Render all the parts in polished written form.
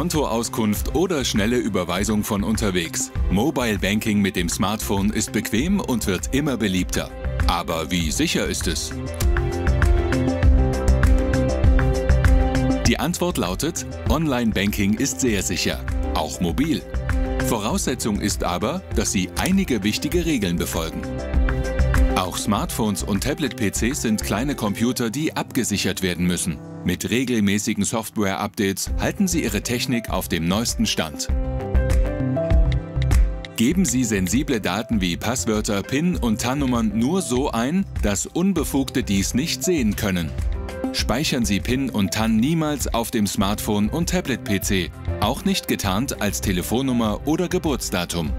Kontoauskunft oder schnelle Überweisung von unterwegs. Mobile Banking mit dem Smartphone ist bequem und wird immer beliebter. Aber wie sicher ist es? Die Antwort lautet, Online-Banking ist sehr sicher, auch mobil. Voraussetzung ist aber, dass Sie einige wichtige Regeln befolgen. Auch Smartphones und Tablet-PCs sind kleine Computer, die abgesichert werden müssen. Mit regelmäßigen Software-Updates halten Sie Ihre Technik auf dem neuesten Stand. Geben Sie sensible Daten wie Passwörter, PIN und TAN-Nummern nur so ein, dass Unbefugte dies nicht sehen können. Speichern Sie PIN und TAN niemals auf dem Smartphone und Tablet-PC, auch nicht getarnt als Telefonnummer oder Geburtsdatum.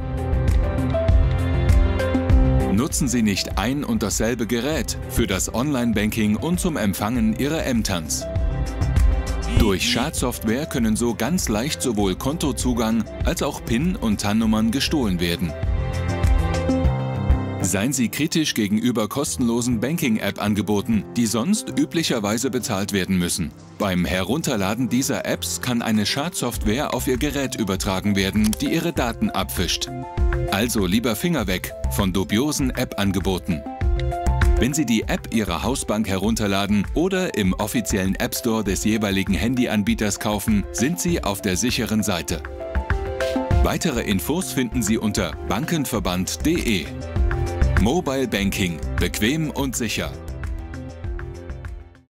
Nutzen Sie nicht ein und dasselbe Gerät für das Online-Banking und zum Empfangen Ihrer Ämterns. Durch Schadsoftware können so ganz leicht sowohl Kontozugang als auch PIN- und TAN-Nummern gestohlen werden. Seien Sie kritisch gegenüber kostenlosen Banking-App-Angeboten, die sonst üblicherweise bezahlt werden müssen. Beim Herunterladen dieser Apps kann eine Schadsoftware auf Ihr Gerät übertragen werden, die Ihre Daten abfischt. Also lieber Finger weg von dubiosen App-Angeboten. Wenn Sie die App Ihrer Hausbank herunterladen oder im offiziellen App Store des jeweiligen Handyanbieters kaufen, sind Sie auf der sicheren Seite. Weitere Infos finden Sie unter bankenverband.de. Mobile Banking, bequem und sicher.